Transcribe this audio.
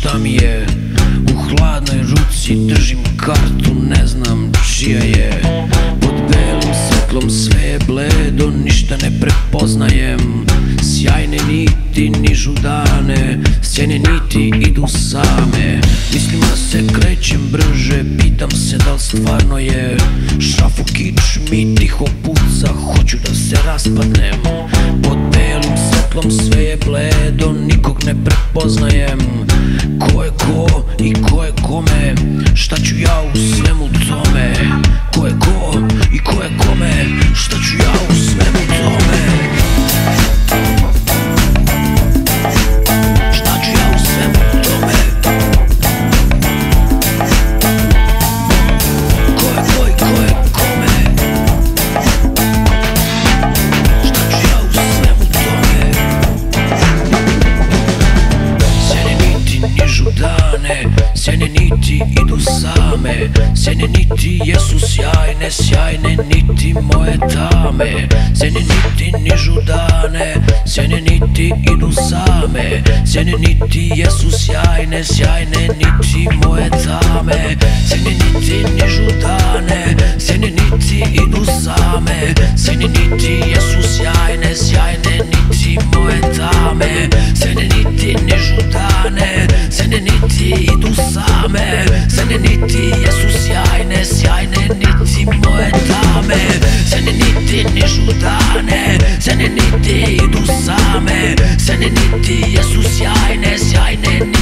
šta mi je. U hladnoj ruci držim kartu, ne znam čija je. Pod belim svetlom sve je bledo, ništa ne prepoznajem. Sjajne niti nižu dane, sjajne niti idu same. Mislim da se krećem brže, pitam se da li stvarno je. Šraf u kičmi tiho puca, hoću da se raspadnem. Pod belim svetlom sve je bledo, nikog ne prepoznajem. Ko je ko i ko je kome, šta ću ja u svemu tome? Ko je ko i ko je kome, šta ću ja u svemu tome? Šta ću ja u svemu tome? Ko je ko i ko je kome, šta ću ja u svemu tome? Sjajne niti nižu dane, sjajne niti idu same. Sjajne niti jesu sjajne, sjajne niti moje tame. Sjajne niti nižu dane, sjajne niti idu same. Sjajne niti jesu sjajne, sjajne niti moje tame. Sjajne niti nižu dane, sjajne niti idu same. Sjajne niti jesu sjajne, sjajne niti moje tame. Sjajne niti nižu dane, sjajne niti idu same. Sjajne niti jesu sjajne, sjajne niti moje dame. Sjajne niti nižu dane, sjajne niti idu same. Sjajne niti jesu sjajne, sjajne niti